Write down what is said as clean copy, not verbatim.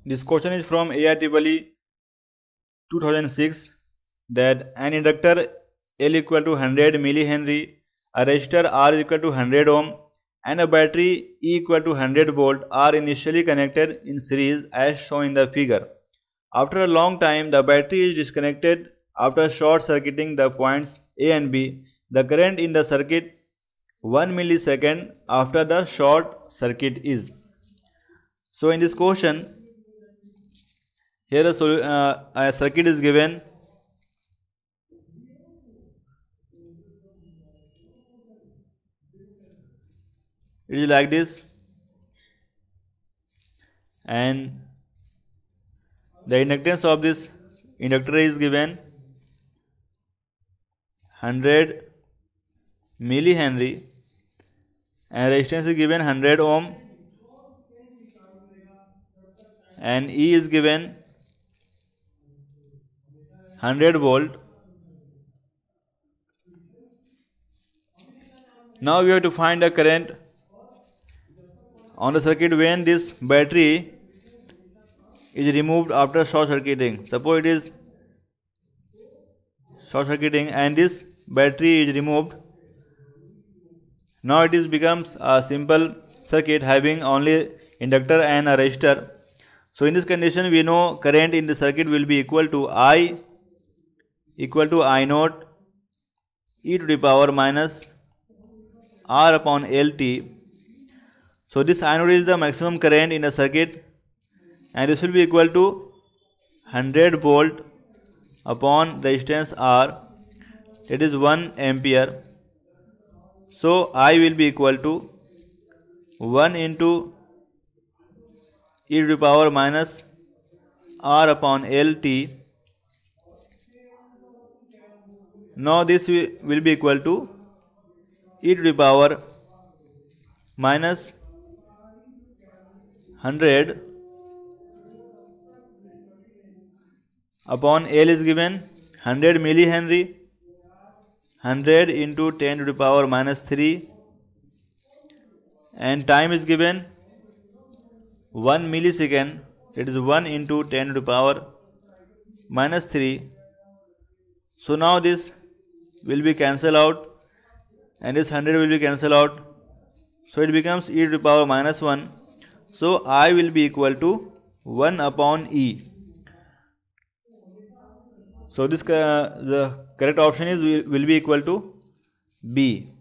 This question is from AIEEE 2006 that an inductor L equal to 100 millihenry, a resistor R is equal to 100 ohm and a battery E equal to 100 volt are initially connected in series as shown in the figure. After a long time, the battery is disconnected after short circuiting the points A and B. The current in the circuit 1 millisecond after the short circuit is. So in this question, here a circuit is given. It is like this, and the inductance of this inductor is given 100 millihenry and resistance is given 100 ohm and E is given 100 volt. Now we have to find the current on the circuit when this battery is removed after short circuiting. Suppose it is short circuiting and this battery is removed. Now it becomes a simple circuit having only inductor and a resistor. So in this condition we know current in the circuit will be equal to I naught e to the power minus R upon LT. So this I naught is the maximum current in the circuit and this will be equal to 100 volt upon resistance R, that is 1 ampere. So I will be equal to 1 into e to the power minus R upon LT. Now this will be equal to e to the power minus 100 upon L is given 100 millihenry, 100 into 10 to the power minus 3, and time is given 1 millisecond, that is 1 into 10 to the power minus 3. So now this will be cancelled out and this 100 will be cancelled out. So it becomes e to the power minus 1. So I will be equal to 1 upon E. So this the correct option is will be equal to B.